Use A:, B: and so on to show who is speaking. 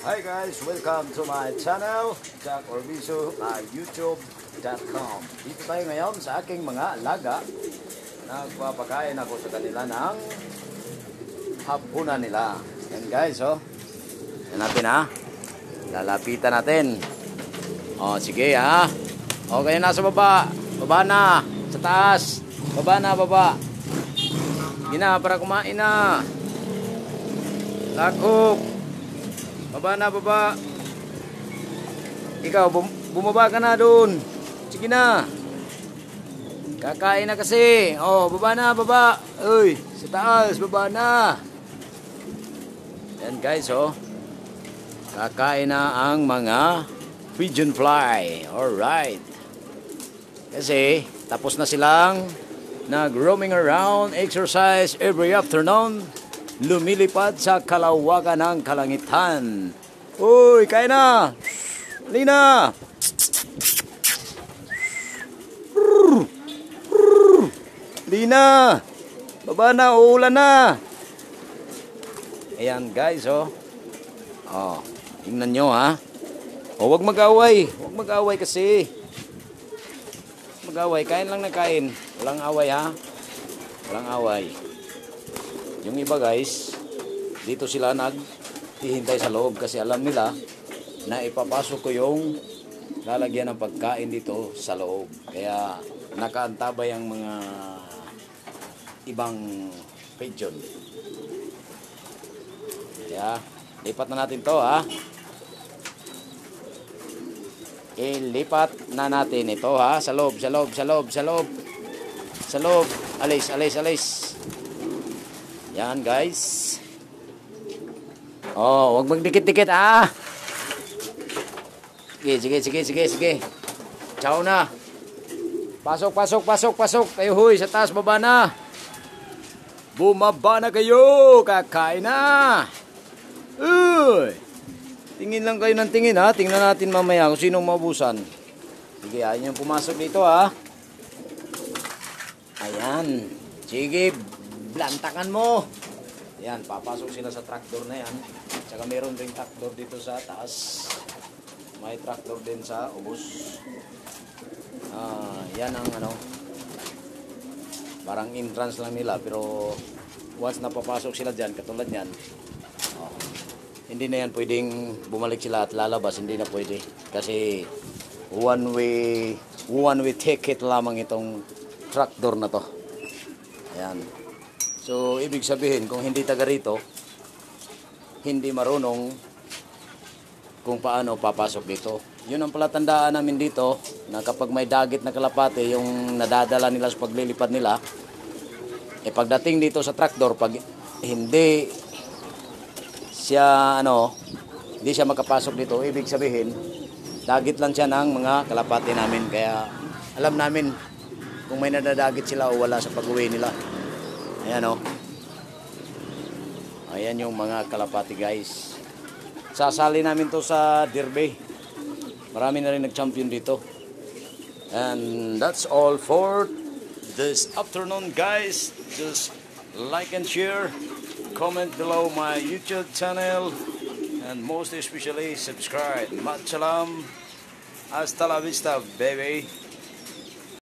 A: Hi guys, welcome to my channel, Jack Orbizo, youtube.com. Dito tayo ngayon sa aking mga alaga. Nagpapakain ako sa kanila ng hapunan nila. Yan guys, oh. Yan natin ha. Lalapitan natin. Oh, sige ha. Okay na sa baba. Baba na. Sa taas. Baba na, baba. Sige na, para kumain na. Lakop. Baba na, baba. Ikaw, bumaba ka na doon. Sige na. Kakain na kasi. Oh, baba na, baba. Uy, sa taas, baba na. Yan guys, oh. Kakain na ang mga pigeon fly. Alright. Kasi, tapos na silang nag-roaming around, exercise every afternoon. Lumilipad sa kalawakan ng kalangitan. Uy, kain na! Lina! Lina! Baba na, uulan na! Ayan guys, oh. Oh, tingnan nyo ha. Oh, wag mag-away. Wag mag-away kasi. Mag-away, kain lang na kain. Walang away ha. Walang away. Yung iba guys, dito sila naghihintay sa loob kasi alam nila na ipapasok ko yung lalagyan ng pagkain dito sa loob. Kaya nakaantabay ang mga ibang pigeon. Kaya lipat na natin to ha. Ilipat na natin ito ha. Sa loob, sa loob, sa loob, sa loob. Sa loob. Alis, alis, alis. Yan guys. Oh, wag magdikit-dikit ah. Sige, sige, sige, sige, sige. Ciao na. Pasok, pasok, pasok, pasok. Kayo huy, sa taas, baba na. Bumaba na kayo. Kakain na. Uy. Tingin lang kayo ng tingin ha. Tingnan natin mamaya kung sinong maubusan. Sige, ayaw nyo pumasok dito ha. Ayan. Sige. Blantakan mo. Yan, papasok sila sa tractor na yan. Tsaka meron ring tractor dito sa taas. May tractor din sa ubos. Yan ang ano. Parang entrance lang nila. Pero once na papasok sila dyan, katulad yan. Hindi na yan pwedeng bumalik sila at lalabas. Hindi na pwede. Kasi one way ticket lamang itong tractor na to. Ayan. So, ibig sabihin, kung hindi taga rito, hindi marunong kung paano papasok dito. Yun ang palatandaan namin dito, na kapag may dagit na kalapate, yung nadadala nila sa paglilipad nila, pagdating dito sa tractor, pag hindi siya, hindi siya makapasok dito, ibig sabihin, dagit lang siya ng mga kalapate namin. Kaya, alam namin kung may nadadagit sila o wala sa pag-uwi nila. Ayan o. Ayan yung mga kalapati guys. Sasali namin to sa derby. Marami na rin nag-champion dito. And that's all for this afternoon guys. Just like and share. Comment below my YouTube channel. And most especially subscribe. Matsalam. Hasta la vista baby.